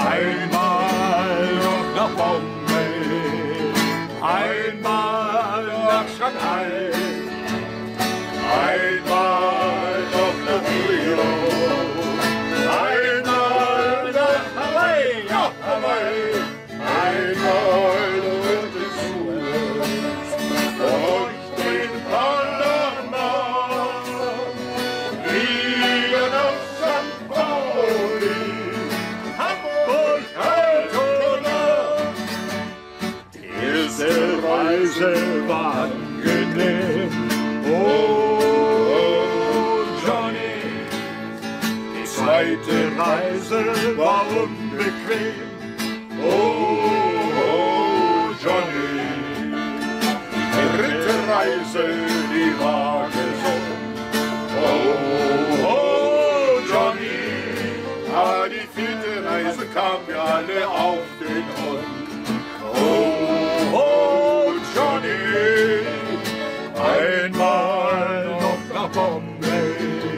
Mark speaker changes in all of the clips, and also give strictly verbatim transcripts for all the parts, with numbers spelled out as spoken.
Speaker 1: Einmal noch nach Bombay, einmal nach Shanghai, einmal noch nach Rio, einmal nach Hawaii, ja Hawaii, einmal durch den Suez, durch den Panama, wieder nach Sankt Pauli, Hamburg, Altona. Die erste Reise war angenehm, oh, oh Johnny. Die zweite Reise war unbequem, oh, oh Johnny. Die dritte Reise, die war gesund, oh, oh Johnny. Aber die vierte Reise kam mir alle auf den Hund, oh, oh Johnny. Einmal noch nach Bombay,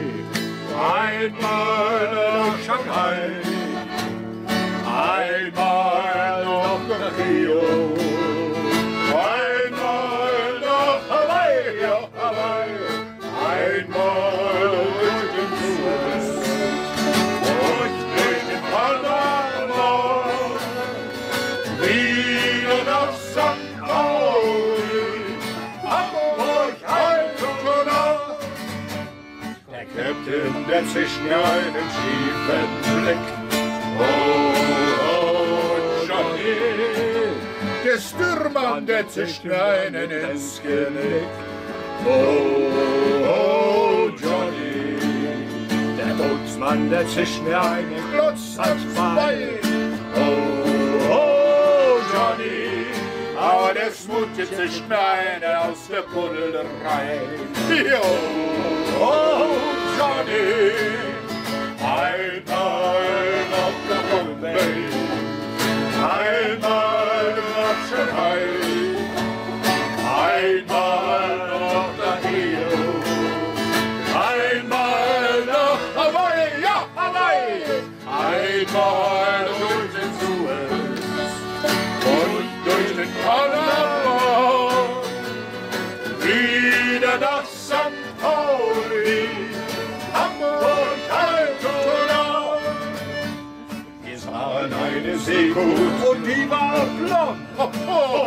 Speaker 1: einmal nach Shanghai, einmal noch nach Rio, einmal nach Hawaii, ja Hawaii, einmal durch den Suez, durch den Panama, wieder nach Sankt Pauli, Hamburg, Altona. Der Captain, der zischt mir einen schiefen Blick, oh, oh, Johnny. Der Stürmann, der zischt mir einen ins Genick, oh, oh, Johnny. Der Bootsmann, der zischt mir einen Klotz ans Bein, oh, oh, Johnny. Aber der Smutje zischt mir eine aus der Buddel rein, oh, oh, Johnny. Einmal noch nach Bombay, einmal nach Shanghai, einmal noch nach Rio, einmal nach Hawaii, ja Hawaii, einmal durch den Suez und durch den Panama, wieder nach Sankt Pauli, Hamburg, Altona. Wir sahen eine Seegut und die war blond. Oh, oh,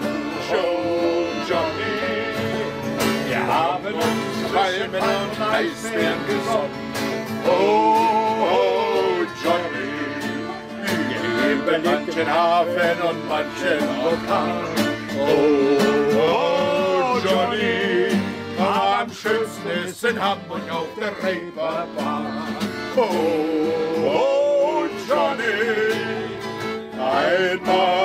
Speaker 1: Johnny. Wir haben uns Schwalmen und Eisbären gesonnen. Oh, oh, Johnny. Wir lieben manchen Hafen und manchen Orkan. Oh, oh, Johnny. Am schönsten ist in Hamburg auf der Reeperbahn. Oh, oh, Johnny, einmal